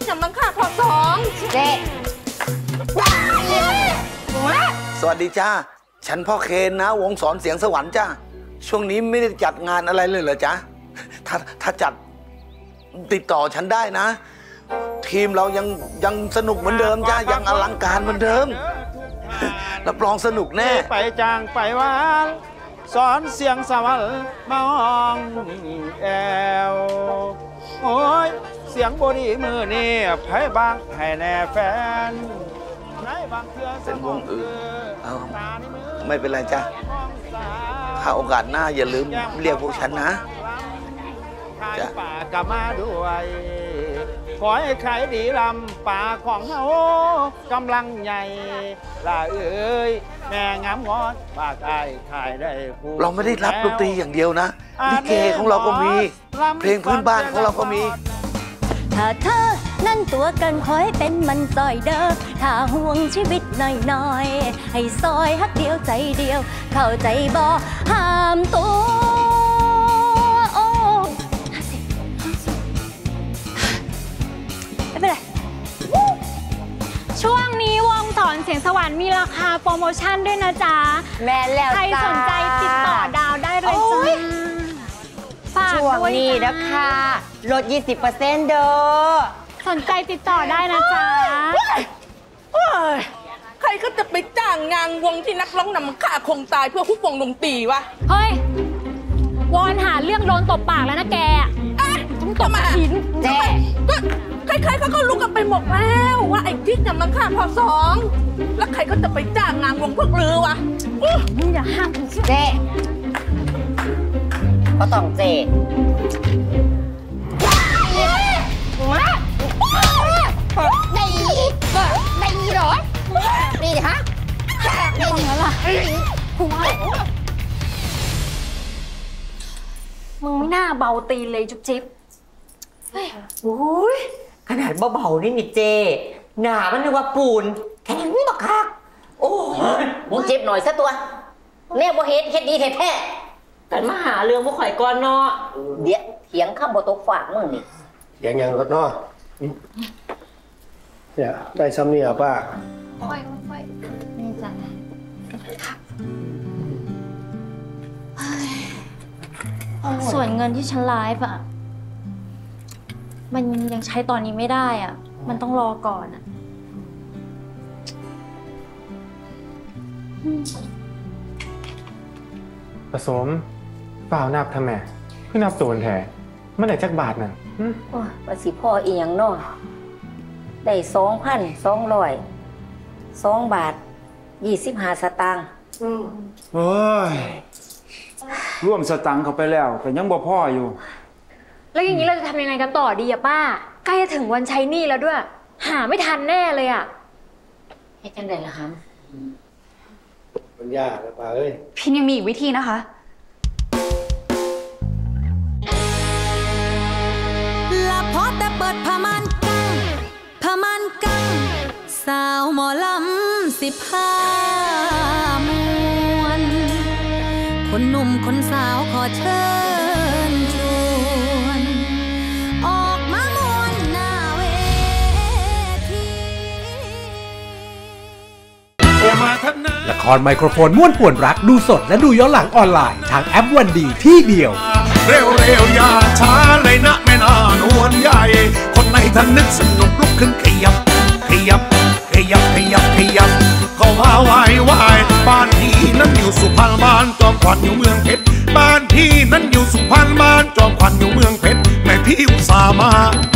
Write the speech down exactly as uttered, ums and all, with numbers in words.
จำลังค่าพอสองเจ๊สวัสดีจ้าฉันพ่อเคนนะวงสอนเสียงสวรรค์จ้าช่วงนี้ไม่ได้จัดงานอะไรเลยเหรอจ๊ะถ้าถ้าจัดติดต่อฉันได้นะทีมเรายังยังสนุกเหมือนเดิมจ้ายังอลังการเหมือนเดิมรับรองสนุกแน่ไปจางไปว่าสอนเสียงสวรรค์มองแอวโอ้ยเสียงบดีมือนี่ไพ่บางให้แน่แฟนไหนบางเทือเป็นวงอื่นเอาไม่เป็นไรจ้ะถ้าโอกาสหน้าอย่าลืมเรียกพวกฉันนะจ้ะป่ากลับมาด้วยขอให้ใครดีลำป่าของเฮากำลังใหญ่ลาเอ้ยแม่งามงอนปากไอ้ขายได้เราไม่ได้รับดนตรีอย่างเดียวนะลิเกของเราก็มีเพลงพื้นบ้านของเราก็มีถ้าเธอนั่นตัวกันคอยเป็นมันซอยเด้อถ้าห่วงชีวิตหน่อยๆให้ซอยฮักเดียวใจเดียวเข้าใจบ่ห้ามตัวโอ้ไม่เป็นไรช่วงนี้วงสอนเสียงสวรรค์มีราคาโปรโมชั่นด้วยนะจ๊ะแม่แล้วใครสนใจติดต่อดาวได้เลยจ้าช่วงนี้นะคะลด ยี่สิบเปอร์เซ็นต์ เด้อสนใจติดต่อได้นะจ๊ะใครก็จะไปจ้างงานวงที่นักร้องนำค่าคงตายเพื่อคุกวงดนตรีวะเฮ้ยวอนหาเรื่องโดนตบปากแล้วนะแกต้องตบมาหินเจ๊ก็ใครๆเขาก็รู้กันไปหมดแล้วว่าไอ้ที่จำลังค่าพอสองแล้วใครก็จะไปจ้างงานวงพวกลือวะมึงอย่าห้ามเจ๊ก็ต้องเจ๊ได้ได้หรอนี่ฮะนี่แล้วล่ะหัวมึงไม่น่าเบาตีเลยจุ๊บจิ๊บโอ้ยขนาดเบาๆนี่นี่เจหนามันนึกว่าปูนแข็งบักคักโอ้มึงเจ็บหน่อยซะตัวแน่บ่เฮ็ดเฮ็ดดีแท้ๆกันมาหาเรื่องพวกข่อยก่อนเนาะเดี๋ยวเถียงข้ามบ่ตกฝากมึงนี่เถียงยังก็เนาะเนี่ยได้ซ้ำนี่อ่ะป้าค่อยค่อยนี่จ้ะส่วนเงินที่ฉันไลฟ์อะมันยังใช้ตอนนี้ไม่ได้อ่ะมันต้องรอก่อนอ่ะผสมเปล่านับทำไมเพื่อนับโซนแท้มันได้จักบาทนั่นโอ้ภาษีพ่ออีหยังเนาะได้สองพันสองร้อยสองบาทยี่สิบห้าสตางค์โอ้ยร่วมสตังค์เข้าไปแล้วแต่ยังบ่พ่ออยู่แล้วอย่างนี้เราจะทำยังไงกันต่อดีอะป้าใกล้จะถึงวันใช้หนี้แล้วด้วยหาไม่ทันแน่เลยอะให้จังไดล่ะครับมันยากนะป้าเอ้ยพี่ยังมีอีกวิธีนะคะละพอแต่เปิดผ้าม่านกังผ้าม่านกังสาวหมอลำสิพามวนคนหนุ่มคนสาวขอเชิญชวนออกมามวนหน้าเวทีละครไมโครโฟนม่วนป่วนรักดูสดและดูย้อนหลังออนไลน์ทางแอปวันดีที่เดียวเร็วเร็วอย่าช้าเลยนะแม่นานวลใหญ่คนในท่านนึกสนุกลุกขึ้นขยับขยับขยับขยับขยับเข้ามาวายวายบ้านพี่นั้นอยู่สุพรรณบ้านจอมขวัญอยู่เมืองเพชรบ้านพี่นั้นอยู่สุพรรณบ้านจอมขวัญอยู่เมืองเพชรแม่พี่อุตส่าห์มา